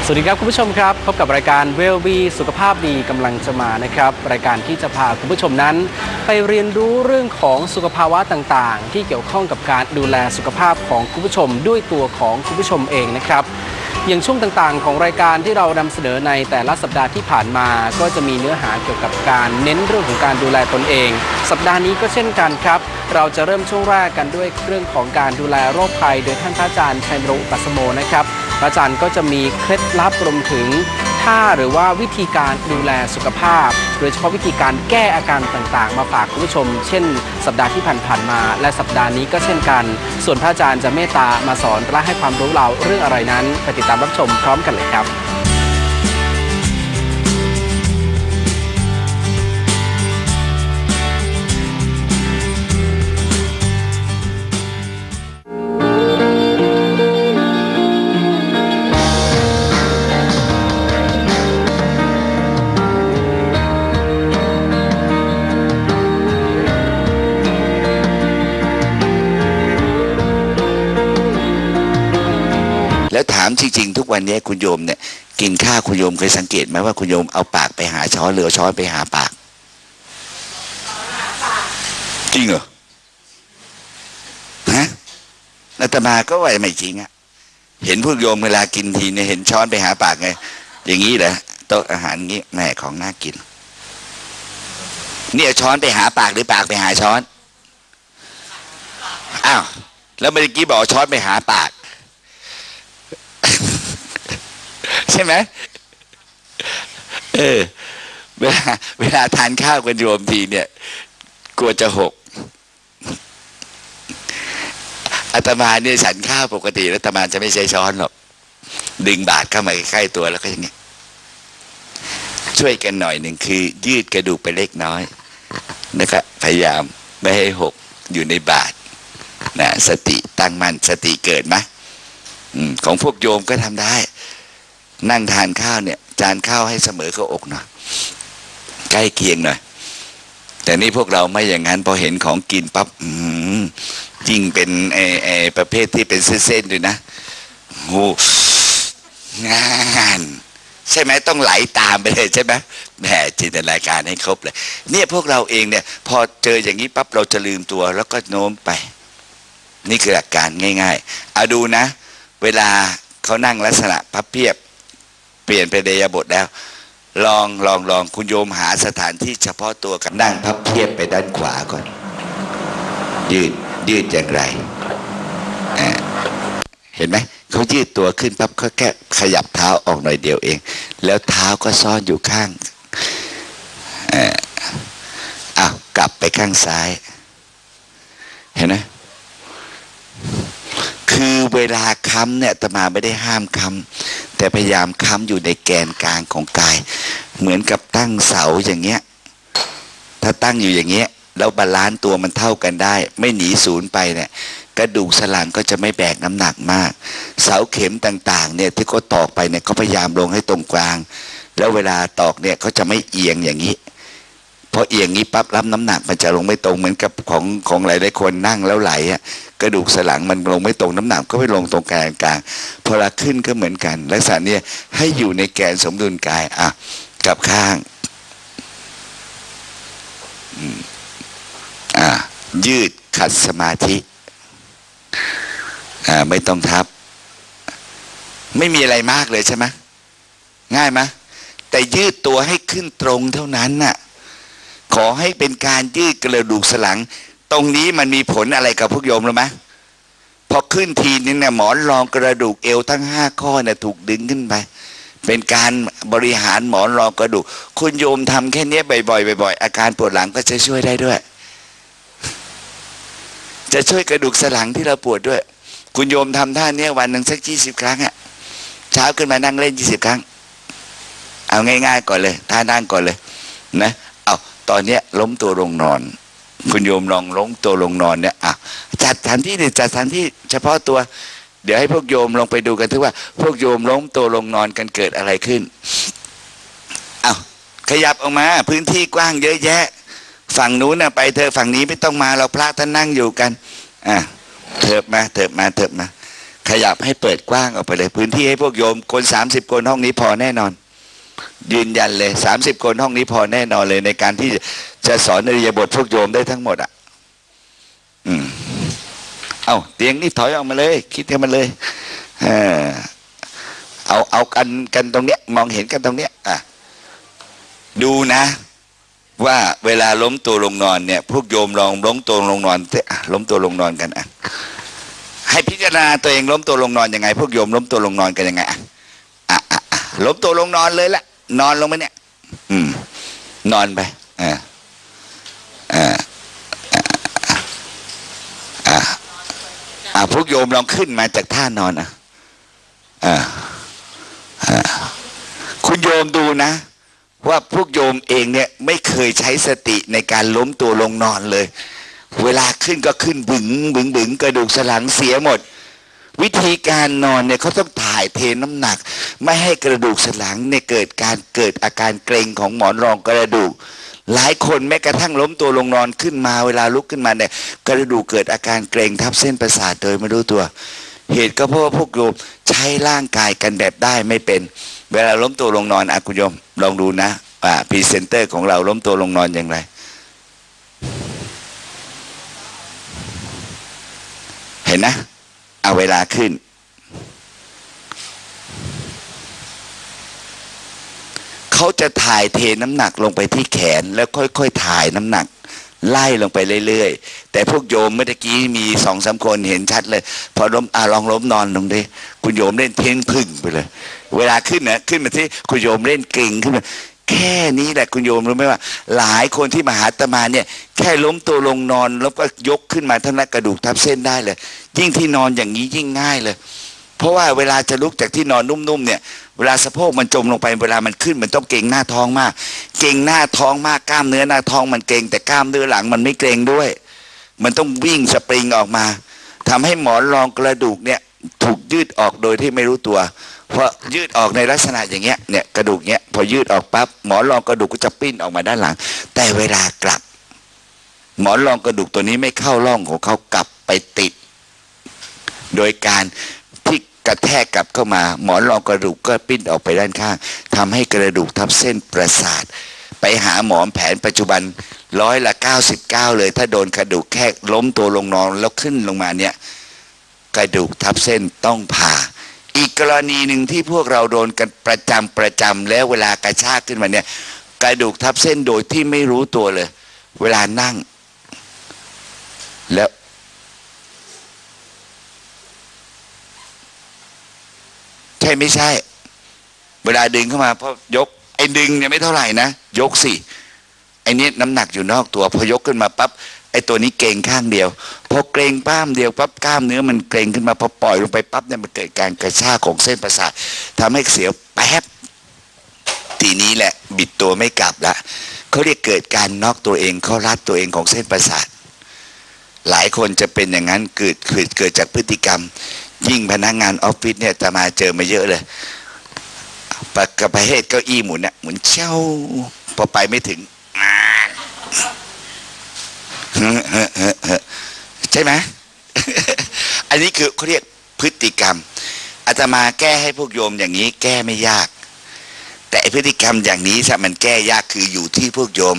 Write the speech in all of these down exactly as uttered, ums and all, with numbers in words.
สวัสดีครับคุณผู้ชมครับพบกับรายการเวลบีสุขภาพดีกำลังจะมานะครับรายการที่จะพาคุณผู้ชมนั้นไปเรียนรู้เรื่องของสุขภาวะต่างๆที่เกี่ยวข้องกับการดูแลสุขภาพของคุณผู้ชมด้วยตัวของคุณผู้ชมเองนะครับอย่างช่วงต่างๆของรายการที่เรานำเสนอในแต่ละสัปดาห์ที่ผ่านมาก็จะมีเนื้อหาเกี่ยวกับการเน้นเรื่องของการดูแลตนเองสัปดาห์นี้ก็เช่นกันครับเราจะเริ่มช่วงแรกกันด้วยเรื่องของการดูแลโรคภัยโดยท่านพระอาจารย์ชัยนรงค์อุปัสสโมนะครับพระอาจารย์ก็จะมีเคล็ดลับรวมถึงท่าหรือว่าวิธีการดูแลสุขภาพโดยเฉพาะวิธีการแก้อาการต่างๆมาฝากคุณผู้ชมเช่นสัปดาห์ที่ผ่านๆมาและสัปดาห์นี้ก็เช่นกันส่วนพระอาจารย์จะเมตตามาสอนและให้ความรู้เราเรื่องอะไรนั้นไปติดตามรับชมพร้อมกันเลยครับแล้วถามจริงๆทุกวันนี้คุณโยมเนี่ยกินข้าวคุณโยมเคยสังเกตไหมว่าคุณโยมเอาปากไปหาช้อนหรือช้อนไปหาปากจริงเหรอฮะอาตมาก็ว่าไม่จริงอะเห็นพวกโยมเวลากินทีเนี่ยเห็นช้อนไปหาปากไงอย่างนี้เหรอโต๊ะอาหารงี้แม่ของน่ากินเนี่ยช้อนไปหาปากหรือปากไปหาช้อนอ้าวแล้วเมื่อกี้บอกช้อนไปหาปากใช่ไหมเออเวลาเวลาทานข้าวกันโยมทีเนี่ยกลัวจะหกอาตมาเนี่ยฉันข้าวปกติแล้วอาตมาจะไม่ใช้ช้อนหรอกดึงบาดเข้ามาใกล้ๆตัวแล้วก็อย่างเงี้ยช่วยกันหน่อยหนึ่งคือยืดกระดูกไปเล็กน้อยนะครับพยายามไม่ให้หกอยู่ในบาดนะสติตั้งมั่นสติเกิดไหมของพวกโยมก็ทำได้นั่งทานข้าวเนี่ยจานข้าวให้เสมอเข้าอกหน่อยใกล้เคียงหน่อยแต่นี่พวกเราไม่อย่างนั้นพอเห็นของกินปั๊บยิ่งเป็นไอ้ไอ้ประเภทที่เป็นเส้นๆด้วยนะโอ้งานใช่ไหมต้องไหลตามไปเลยใช่ไหมแหมจินตนาการให้ครบเลยเนี่ยพวกเราเองเนี่ยพอเจออย่างนี้ปั๊บเราจะลืมตัวแล้วก็โน้มไปนี่คือหลักการง่ายๆเอาดูนะเวลาเขานั่งลักษณะพับเพียบเปลี่ยนไปเดยบทแล้วลองลองลองคุณโยมหาสถานที่เฉพาะตัวกับนั่งพับเพียบไปด้านขวาก่อนยืดยืดอย่างไรเห็นไหมเขายืดตัวขึ้นปั๊บเขาแค่ขยับเท้าออกหน่อยเดียวเองแล้วเท้าก็ซ่อนอยู่ข้างอ้าวกลับไปข้างซ้ายเห็นไหมคือเวลาค้ำเนี่ยอาตมาไม่ได้ห้ามค้ำแต่พยายามค้ำอยู่ในแกนกลางของกายเหมือนกับตั้งเสาอย่างเงี้ยถ้าตั้งอยู่อย่างเงี้ยแล้วบาลานซ์ตัวมันเท่ากันได้ไม่หนีศูนย์ไปเนี่ยกระดูกสันหลังก็จะไม่แบกน้ำหนักมากเสาเข็มต่างๆเนี่ยที่เขาตอกไปเนี่ยเขาพยายามลงให้ตรงกลางแล้วเวลาตอกเนี่ยเขาจะไม่เอียงอย่างนี้พอเอียงนี้ปั๊บรับน้ำหนักมันจะลงไม่ตรงเหมือนกับของของหลายๆคนนั่งแล้วไหลอ่ะกระดูกสันหลังมันลงไม่ตรงน้ำหนักก็ไม่ลงตรงแกนกลางพอเวลาขึ้นก็เหมือนกันลักษณะนี้ให้อยู่ในแกนสมดุลกายอ่ะกับข้างอ่ายืดขัดสมาธิอ่าไม่ต้องทับไม่มีอะไรมากเลยใช่ไหมง่ายไหมแต่ยืดตัวให้ขึ้นตรงเท่านั้นน่ะขอให้เป็นการยืดกระดูกสันหลังตรงนี้มันมีผลอะไรกับพวกโยมหรือไหมพอขึ้นทีนึงเนี่ยหมอนรองกระดูกเอวทั้งห้าข้อเนี่ยถูกดึงขึ้นไปเป็นการบริหารหมอนรองกระดูกคุณโยมทำแค่นี้บ่อยๆบ่อยๆอาการปวดหลังก็จะช่วยได้ด้วยจะช่วยกระดูกสันหลังที่เราปวดด้วยคุณโยมทำท่านี้วันหนึ่งสักยี่สิบครั้งอ่ะเช้าขึ้นมานั่งเล่นยี่สิบครั้งเอาง่ายๆก่อนเลยท่านั่งก่อนเลยนะเอาตอนนี้ล้มตัวลงนอนคุณโยมลองล้มตัวลงนอนเนี่ยอ่ะจัดสถานที่เนี่ยจัดสถานที่เฉพาะตัวเดี๋ยวให้พวกโยมลงไปดูกันที่ว่าพวกโยมล้มตัวลงนอนกันเกิดอะไรขึ้นเอาขยับออกมาพื้นที่กว้างเยอะแยะฝั่งนู้นน่ะไปเธอฝั่งนี้ไม่ต้องมาเราพระท่านนั่งอยู่กันอ่ะเถิบมาเถิบมาเถิบมาขยับให้เปิดกว้างออกไปเลยพื้นที่ให้พวกโยมคนสามสิบคนห้องนี้พอแน่นอนยืนยันเลยสามสิบคนห้องนี้พอแน่นอนเลยในการที่จะสอนอริยบทพวกโยมได้ทั้งหมดอ่ะอืมเอาเตียงนี่ถอยออกมาเลยคิดกันมาเลยเออเอาเอากันกันตรงเนี้ยมองเห็นกันตรงเนี้ยอ่ะดูนะว่าเวลาล้มตัวลงนอนเนี่ยพวกโยมลองล้มตัวลงนอนล้มตัวลงนอนกันอ่ะให้พิจารณาตัวเองล้มตัวลงนอนยังไงพวกโยมล้มตัวลงนอนกันยังไงอ่ะอ่ะอ่ะล้มตัวลงนอนเลยละนอนลงไปเนี่ยอืมนอนไปอ่าอ่าอ่าอ่าพวกโยมลองขึ้นมาจากท่านอนอ่ะอ่าอ่าคุณโยมดูนะว่าพวกโยมเองเนี่ยไม่เคยใช้สติในการล้มตัวลงนอนเลยเวลาขึ้นก็ขึ้นบึ๋งบึ๋งบึ๋งกระดูกสันหลังเสียหมดวิธีการนอนเนี่ยเขาต้องถ่ายเทน้ำหนักไม่ให้กระดูกสันหลังเนี่ยเกิดการเกิดอาการเกร็งของหมอนรองกระดูกหลายคนแม้กระทั่งล้มตัวลงนอนขึ้นมาเวลาลุกขึ้นมาเนี่ยกระดูกเกิดอาการเกร็งทับเส้นประสาทโดยไม่รู้ตัวเหตุก็เพราะว่าพวกโยมใช้ร่างกายกันแบบได้ไม่เป็นเวลาล้มตัวลงนอนอ่ะคุณโยมลองดูนะอ่าพรีเซนเตอร์ของเราล้มตัวลงนอนอย่างไรเห็นนะเอาเวลาขึ้นเขาจะถ่ายเทน้ำหนักลงไปที่แขนแล้วค่อยๆถ่ายน้ำหนักไล่ลงไปเรื่อยๆแต่พวกโยมเมื่อกี้มีสองสามคนเห็นชัดเลยพอล้มอ่าลองล้มนอนลงดิคุณโยมเล่นเท้งพึ่งไปเลยเวลาขึ้นนะขึ้นมาที่คุณโยมเล่นเก่งขึ้นมาแค่นี้แหละคุณโยมรู้ไหมว่าหลายคนที่มาหาอาตมาเนี่ยแค่ล้มตัวลงนอนแล้วก็ยกขึ้นมาทั้งนั้นกระดูกทับเส้นได้เลยยิ่งที่นอนอย่างนี้ยิ่งง่ายเลยเพราะว่าเวลาจะลุกจากที่นอนนุ่มๆเนี่ยเวลาสะโพกมันจมลงไปเวลามันขึ้นมันต้องเกร็งหน้าท้องมากเกร็งหน้าท้องมากกล้ามเนื้อหน้าท้องมันเกร็งแต่กล้ามเนื้อหลังมันไม่เกร็งด้วยมันต้องวิ่งสปริงออกมาทำให้หมอนรองกระดูกเนี่ยถูกยืดออกโดยที่ไม่รู้ตัวเพราะยืดออกในลักษณะอย่างเงี้ยเนี่ยกระดูกเนี้ยพอยืดออกปั๊บหมอนรองกระดูกก็จะปิ้นออกมาด้านหลังแต่เวลากลับหมอนรองกระดูกตัวนี้ไม่เข้าร่องของเขากลับไปติดโดยการที่กระแทกกลับเข้ามาหมอนรองกระดูกก็ปิ้นออกไปด้านข้างทำให้กระดูกทับเส้นประสาทไปหาหมอแผนปัจจุบันร้อยละเก้าสิบเก้าเลยถ้าโดนกระดูกแค่ล้มตัวลงนอนแล้วขึ้นลงมาเนี่ยกระดูกทับเส้นต้องผ่าอีกกรณีหนึ่งที่พวกเราโดนกันประจำประจำแล้วเวลากระชากขึ้นมาเนี่ยกระดูกทับเส้นโดยที่ไม่รู้ตัวเลยเวลานั่งแล้วใช่ไม่ใช่เวลาดึงเข้ามาพอยกไอ้ดึงเนี่ยไม่เท่าไหร่นะยกสิไอ้นี้น้ำหนักอยู่นอกตัวพอยกขึ้นมาปั๊บไอ้ตัวนี้เกร็งข้างเดียวพอเกร็งป้ามเดียวปั๊บกล้ามเนื้อมันเกร็งขึ้นมาพอปล่อยลงไปปั๊บเนี่ยมันเกิดการกระชากของเส้นประสาททำให้เสียวแป๊บทีนี้แหละบิดตัวไม่กลับละเขาเรียกเกิดการน็อกตัวเองเขารัดตัวเองของเส้นประสาทหลายคนจะเป็นอย่างนั้นเกิดเกิดเกิดจากพฤติกรรมยิ่งพนักงานออฟฟิศเนี่ยจะมาเจอมาเยอะเลยปากกระเพาะเก้าอี้หมุนเนี่ยหมุนเช่าพอไปไม่ถึงใช่ไหม อันนี้คือเขาเรียกพฤติกรรมอาตมาแก้ให้พวกโยมอย่างนี้แก้ไม่ยากแต่พฤติกรรมอย่างนี้ถ้ามันแก้ยากคืออยู่ที่พวกโยม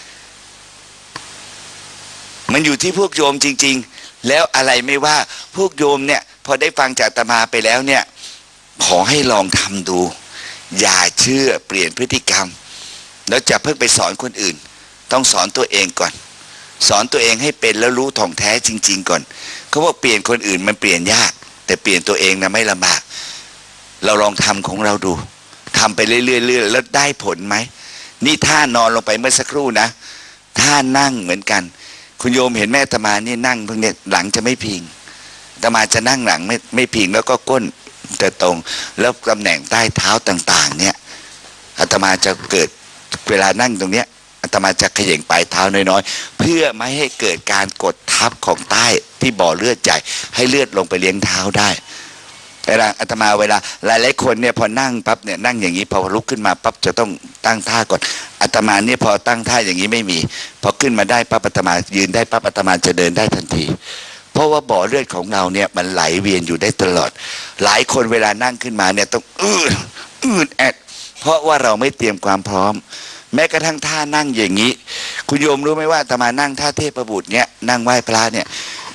มันอยู่ที่พวกโยมจริงๆแล้วอะไรไม่ว่าพวกโยมเนี่ยพอได้ฟังจากอาตมาไปแล้วเนี่ยขอให้ลองทำดูอย่าเชื่อเปลี่ยนพฤติกรรมแล้วจะเพิ่งไปสอนคนอื่นต้องสอนตัวเองก่อนสอนตัวเองให้เป็นแล้วรู้ท่องแท้จริงๆก่อนเขาบอกเปลี่ยนคนอื่นมันเปลี่ยนยากแต่เปลี่ยนตัวเองนะไม่ลำบากเราลองทำของเราดูทำไปเรื่อยๆแล้วได้ผลไหมนี่ท่านอนลงไปเมื่อสักครู่นะท่านั่งเหมือนกันคุณโยมเห็นแม่อาตมานี่นั่งเพิ่งเนี่ยหลังจะไม่พิงอาตมาจะนั่งหลังไม่ไม่พิงแล้วก็ก้นจะตรงแล้วตำแหน่งใต้เท้าต่างๆเนี่ยอาตมาจะเกิดเวลานั่งตรงเนี้ยอาตมาจะเขย่งปลายเท้าน้อยๆเพื่อไม่ให้เกิดการกดทับของใต้ที่บ่อเลือดใหญ่ให้เลือดลงไปเลี้ยงเท้าได้เวลาอาตมาเวลาหลายๆคนเนี่ยพอนั่งปั๊บเนี่ยนั่งอย่างนี้พอลุกขึ้นมาปั๊บจะต้องตั้งท่าก่อนอาตมาเนี่ยพอตั้งท่าอย่างนี้ไม่มีพอขึ้นมาได้ปั๊บอาตมายืนได้ปั๊บอาตมาจะเดินได้ทันทีพราะว่าบ่อเลือดของเราเนี่ยมันไหลเวียนอยู่ได้ตลอดหลายคนเวลานั่งขึ้นมาเนี่ยต้องอืดอืดแอดเพราะว่าเราไม่เตรียมความพร้อมแม้กระทั่งท่านั่งอย่างนี้คุณโยมรู้ไหมว่าอาตมานั่งท่าเทพบุตรเนี่ยนั่งไหว้พระเนี่ย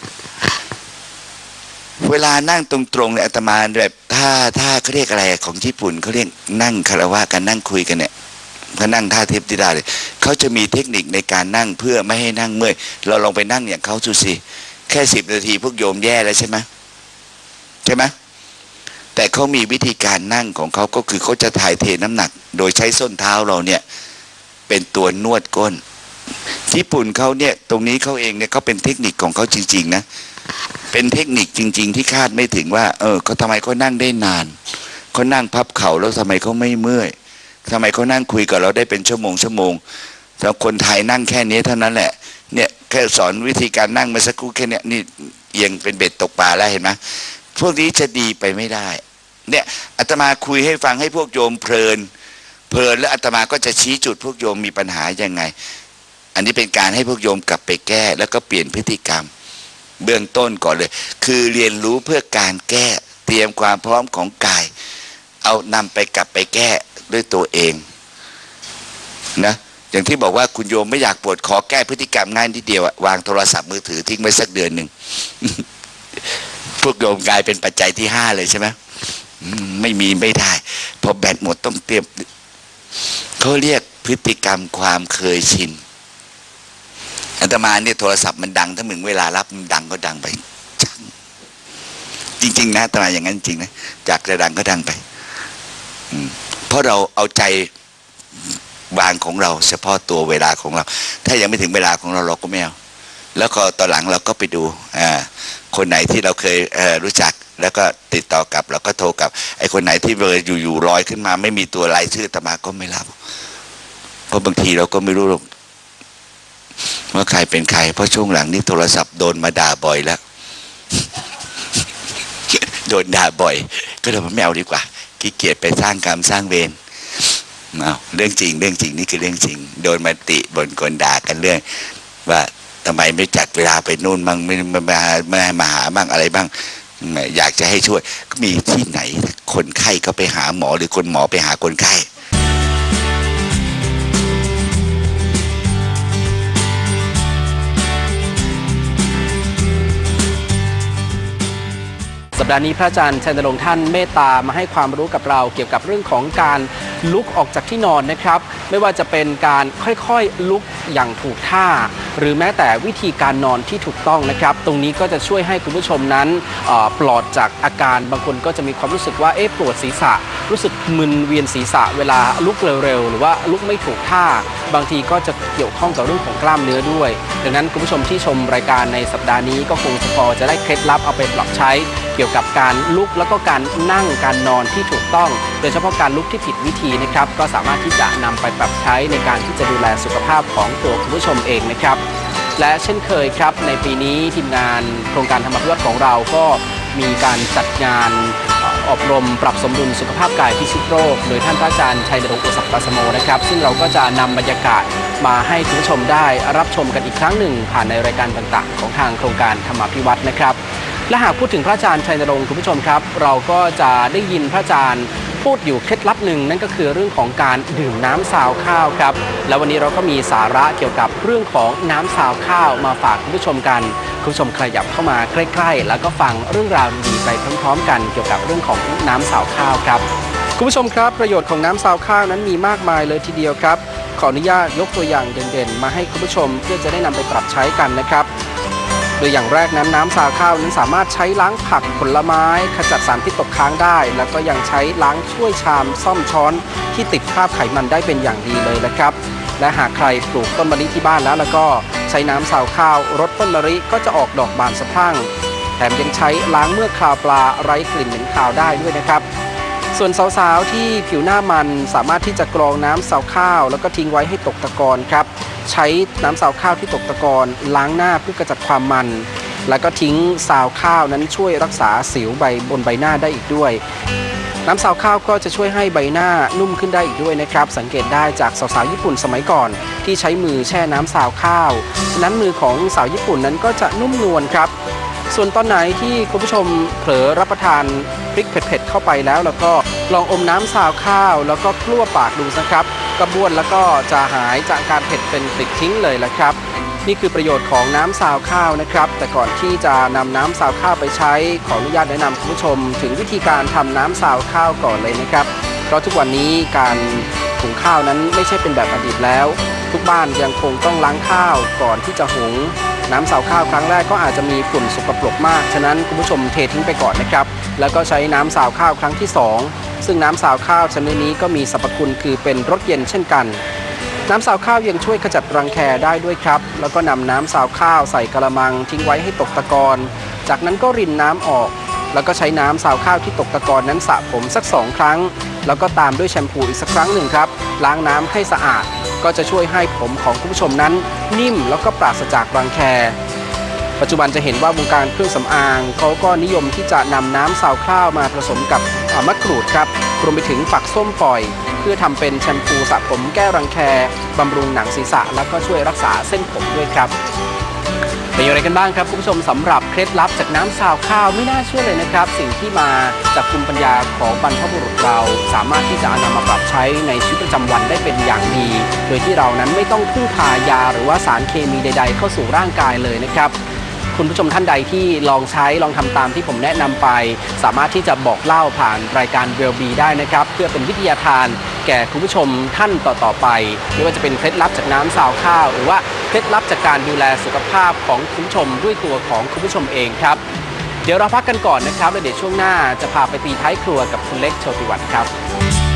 เวลานั่งตรงๆเนี่ยอาตมาแบบท่าท่าเขาเรียกอะไรของญี่ปุ่นเขาเรียกนั่งคารวะกันนั่งคุยกันเนี่ยเขานั่งท่าเทพธิดาเลยเขาจะมีเทคนิคในการนั่งเพื่อไม่ให้นั่งเมื่อยเราลองไปนั่งอย่างเขาดูสิแค่สิบนาทีพวกโยมแย่แล้วใช่ไหมใช่ไหมแต่เขามีวิธีการนั่งของเขาก็คือเขาจะถ่ายเทน้ำหนักโดยใช้ส้นเท้าเราเนี่ยเป็นตัวนวดก้นญี่ปุ่นเขาเนี่ยตรงนี้เขาเองเนี่ยเขาเป็นเทคนิคของเขาจริงๆนะเป็นเทคนิคจริงๆที่คาดไม่ถึงว่าเออเขาทำไมเขานั่งได้นานเขานั่งพับเข่าแล้วทำไมเขาไม่เมื่อยทำไมเขานั่งคุยกับเราได้เป็นชั่วโมงชั่วโมงแต่คนไทยนั่งแค่นี้เท่านั้นแหละเนี่ยแค่สอนวิธีการนั่งมาสักครู่แค่นี้นี่เอียงเป็นเบ็ดตกปลาแล้วเห็นไหมพวกนี้จะดีไปไม่ได้เนี่ยอาตมาคุยให้ฟังให้พวกโยมเพลินเพลินแล้วอาตมาก็จะชี้จุดพวกโยมมีปัญหายังไงอันนี้เป็นการให้พวกโยมกลับไปแก้แล้วก็เปลี่ยนพฤติกรรมเบื้องต้นก่อนเลยคือเรียนรู้เพื่อการแก้เตรียมความพร้อมของกายเอานำไปกลับไปแก้ด้วยตัวเองนะอย่างที่บอกว่าคุณโยมไม่อยากปวดขอแก้พฤติกรรมง่ายนิดเดียววางโทรศัพท์มือถือทิ้งไว้สักเดือนหนึ่ง พวกโยมกลายเป็นปัจจัยที่ห้าเลยใช่ไหมไม่มีไม่ได้พอแบตหมดต้องเตรียมเขาเรียกพฤติกรรมความเคยชินอาตมาเนี่ยโทรศัพท์มันดังถ้ามึงเวลารับมันดังก็ดังไปจริงๆนะอาตมาอย่างนั้นจริงนะจากจะดังก็ดังไปเพราะเราเอาใจวางของเราเฉพาะตัวเวลาของเราถ้ายังไม่ถึงเวลาของเราเราก็ไม่เอาแล้วก็ตอนหลังเราก็ไปดูอ่าคนไหนที่เราเคยเอ่อรู้จักแล้วก็ติดต่อกลับเราก็โทรกลับไอ้คนไหนที่เบอร์อยู่ๆลอยขึ้นมาไม่มีตัวรายชื่ออาตมาก็ไม่รับเพราะบางทีเราก็ไม่รู้หรอกว่าใครเป็นใครเพราะช่วงหลังนี้โทรศัพท์โดนมาด่าบ่อยแล้ว โดนด่าบ่อยก็เลยไม่เอาดีกว่าขี้เกียจไปสร้างกรรมสร้างเวรเอาเรื่องจริงเรื่องจริงนี่คือเรื่องจริงโดนมาติบนกลด่ากันเรื่องว่าทำไมไม่จัดเวลาไปนู่นบ้างไม่มาไม่มาหาบ้างอะไรบ้างอยากจะให้ช่วยก็มีที่ไหนคนไข้ก็ไปหาหมอหรือคนหมอไปหาคนไข้สัปดาห์นี้พระอาจารย์ชัยนรงค์ท่านเมตตามาให้ความรู้กับเราเกี่ยวกับเรื่องของการลุกออกจากที่นอนนะครับไม่ว่าจะเป็นการค่อยๆลุกอย่างถูกท่าหรือแม้แต่วิธีการนอนที่ถูกต้องนะครับตรงนี้ก็จะช่วยให้คุณผู้ชมนั้นปลอดจากอาการบางคนก็จะมีความรู้สึกว่าเอ๊ะปวดศีรษะรู้สึกมึนเวียนศีรษะเวลาลุกเร็วๆหรือว่าลุกไม่ถูกท่าบางทีก็จะเกี่ยวข้องกับเรื่องของกล้ามเนื้อด้วยดังนั้นคุณผู้ชมที่ชมรายการในสัปดาห์นี้ก็คงจะพอจะได้เคล็ดลับเอาไปปรับใช้เกี่ยวกับการลุกแล้วก็การนั่งการนอนที่ถูกต้องโดยเฉพาะการลุกที่ผิดวิธีนะครับก็สามารถที่จะนำไปปรับใช้ในการที่จะดูแลสุขภาพของตัวคุณผู้ชมเองนะครับและเช่นเคยครับในปีนี้ทีมงานโครงการธรรมพิวัตรของเราก็มีการจัดงานอบรมปรับสมดุลสุขภาพกายพิชิตโรคโดยท่านพระอาจารย์ชัยนรงค์โอสถปัสโมนะครับซึ่งเราก็จะนำบรรยากาศมาให้คุณผู้ชมได้รับชมกันอีกครั้งหนึ่งผ่านในรายการต่างๆของทางโครงการธรรมพิวัตรนะครับและหากพูดถึงพระอาจารย์ชัยนรงค์คุณผู้ชมครับเราก็จะได้ยินพระอาจารย์พูดอยู่เคล็ดลับหนึ่งนั่นก็คือเรื่องของการดื่มน้ำซาวข้าวครับแล้ววันนี้เราก็มีสาระเกี่ยวกับเรื่องของน้ำซาวข้าวมาฝากคุณผู้ชมกันคุณผู้ชมขยับเข้ามาใกล้ๆแล้วก็ฟังเรื่องราวดีๆไปพร้อมๆกันเกี่ยวกับเรื่องของน้ำซาวข้าวครับคุณผู้ชมครับประโยชน์ของน้ำซาวข้าวนั้นมีมากมายเลยทีเดียวครับขออนุญาตยกตัวอย่างเด่นๆมาให้คุณผู้ชมเพื่อจะได้นำไปปรับใช้กันนะครับโดยอย่างแรกนั้นน้ำซาวข้าวนั้นสามารถใช้ล้างผักผลไม้ขจัดสารพิษตกค้างได้แล้วก็ยังใช้ล้างถ้วยชามซ่อมช้อนที่ติดคราบไขมันได้เป็นอย่างดีเลยนะครับและหากใครปลูกต้นมะลิที่บ้านแล้วแล้วก็ใช้น้ำซาวข้าวรดต้นมะลิก็จะออกดอกบานสะพรั่งแถมยังใช้ล้างเมือกคราวปลาไร้กลิ่นเหม็นคาวได้ด้วยนะครับส่วนสาวๆที่ผิวหน้ามันสามารถที่จะกรองน้ำซาวข้าวแล้วก็ทิ้งไว้ให้ตกตะกอนครับใช้น้ำซาวข้าวที่ตกตะกอนล้างหน้าเพื่อกระจัดความมันแล้วก็ทิ้งซาวข้าวนั้นช่วยรักษาสิวใบบนใบหน้าได้อีกด้วยน้ำซาวข้าวก็จะช่วยให้ใบหน้านุ่มขึ้นได้อีกด้วยนะครับสังเกตได้จากสาวๆญี่ปุ่นสมัยก่อนที่ใช้มือแช่น้ำซาวข้าวนั้นมือของสาวญี่ปุ่นนั้นก็จะนุ่มนวลครับส่วนตอนไหนที่คุณผู้ชมเผลอรับประทานพริกเผ็ดๆเข้าไปแล้วแล้วก็ลองอมน้ำซาวข้าวแล้วก็กลั้วปากดูนะครับกระบวนแล้วก็จะหายจากการเผ็ดเป็นปลิดทิ้งเลยละครับนี่คือประโยชน์ของน้ำซาวข้าวนะครับแต่ก่อนที่จะนำน้ำซาวข้าวไปใช้ขออนุญาตแนะนำคุณผู้ชมถึงวิธีการทำน้ำซาวข้าวก่อนเลยนะครับเพราะทุกวันนี้การหุงข้าวนั้นไม่ใช่เป็นแบบอดีตแล้วทุกบ้านยังคงต้องล้างข้าวก่อนที่จะหุงน้ำซาวข้าวครั้งแรกก็อาจจะมีฝุ่นสกปรกมากฉะนั้นคุณผู้ชมเททิ้งไปก่อนนะครับแล้วก็ใช้น้ำซาวข้าวครั้งที่สองซึ่งน้ำซาวข้าวชนิดนี้ก็มีสรรพคุณคือเป็นรสเย็นเช่นกันน้ำซาวข้าวยังช่วยขจัดรังแคได้ด้วยครับแล้วก็นำน้ำซาวข้าวใส่กระมังทิ้งไว้ให้ตกตะกอนจากนั้นก็รินน้ำออกแล้วก็ใช้น้ำซาวข้าวที่ตกตะกอนนั้นสระผมสักสองครั้งแล้วก็ตามด้วยแชมพูอีกสักครั้งหนึ่งครับล้างน้ำให้สะอาดก็จะช่วยให้ผมของคุณผู้ชมนั้นนิ่มแล้วก็ปราศจากรังแคปัจจุบันจะเห็นว่าวงการเครื่องสำอางเขาก็นิยมที่จะนำน้ำซาวข้าวมาผสมกับมะกรูดครับรวมไปถึงฝักส้มปล่อยเพื่อทำเป็นแชมพูสระผมแก้รังแคบำรุงหนังศีรษะแล้วก็ช่วยรักษาเส้นผมด้วยครับเป็นอย่างไรกันบ้างครับคุณผู้ชมสำหรับเคล็ดลับจากน้ำซาวข้าวไม่น่าเชื่อเลยนะครับสิ่งที่มาจากภูมิปัญญาของบรรพบุรุษเราสามารถที่จะนำมาปรับใช้ในชีวิตประจำวันได้เป็นอย่างดีโดยที่เรานั้นไม่ต้องพึ่งพายาหรือว่าสารเคมีใดๆเข้าสู่ร่างกายเลยนะครับคุณผู้ชมท่านใดที่ลองใช้ลองทำตามที่ผมแนะนำไปสามารถที่จะบอกเล่าผ่านรายการ เวลบี ได้นะครับเพื่อเป็นวิทยาทานแก่คุณผู้ชมท่านต่อๆไปไม่ว่าจะเป็นเคล็ดลับจากน้ำซาวข้าวหรือว่าเคล็ดลับจากการดูแลสุขภาพของคุณผู้ชมด้วยตัวของคุณผู้ชมเองครับเดี๋ยวเราพักกันก่อนนะครับแล้วเดี๋ยวช่วงหน้าจะพาไปตีท้ายครัวกับคุณเล็กโชติวัฒน์ครับ